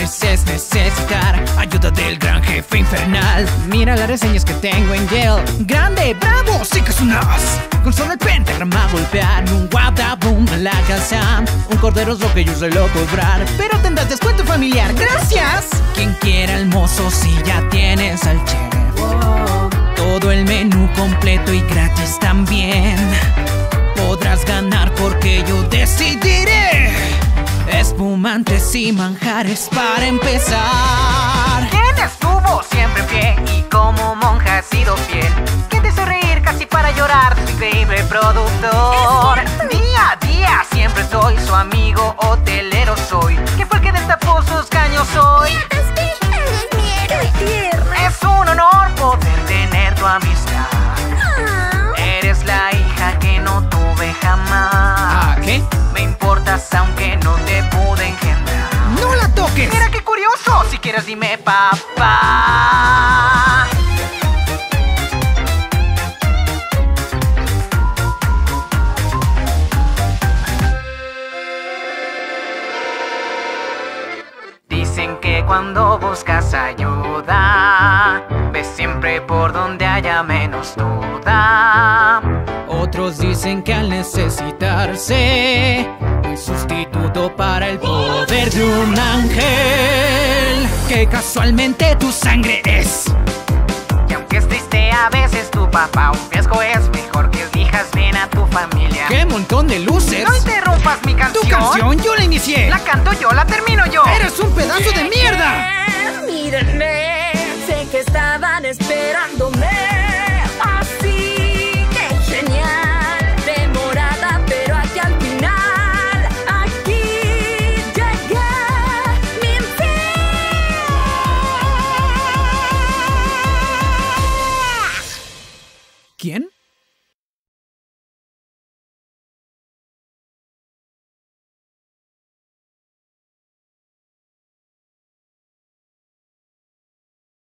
mereces necesitar ayuda del gran jefe infernal. Mira las reseñas que tengo en Yale. Grande, bravo, sí que es un as. Con solo el pentagrama golpear, un wadaboom en la casa. Un cordero es lo que yo suelo cobrar, pero tendrás descuento familiar, gracias. Quien quiera el mozo si ya tienes al chef. Todo el menú completo y gratis también. Podrás ganar porque yo decidiré. Espumantes y manjares para empezar. ¿Quién estuvo siempre en pie y como monja ha sido fiel? ¿Quién te hizo reír casi para llorar? Su increíble productor. Día a día siempre soy su amigo hotelero soy. ¿Quién fue el que destapó sus caños hoy? Es que eres mi héroe tierno. Es un honor poder tener tu amistad. Eres la hija que no tuve jamás. ¿Ah, qué? Me importas aunque no te pude engendrar. ¡No la toques! Mira qué curioso, si quieres dime papá. Dicen que cuando buscas ayuda, ves siempre por donde haya menos duda. Otros dicen que al necesitarse un sustituto para el poder de un ángel, que casualmente tu sangre es. Y aunque es triste a veces tu papá, un fiasco es mejor que elijas bien a tu familia. ¡Qué montón de luces! No interrumpas mi canción. ¡Tu canción yo la inicié! La canto yo, la termino yo. ¡Eres un pedazo de mierda! Mírenme, sé que estaban esperándome.